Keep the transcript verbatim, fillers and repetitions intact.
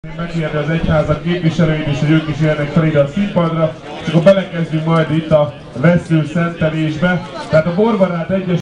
Megkérni az egyházak képviselőit is, hogy ők is érnek fel ide a színpadra, és akkor belekezdünk majd itt a vesző szentelésbe. Tehát a Borbarát egyes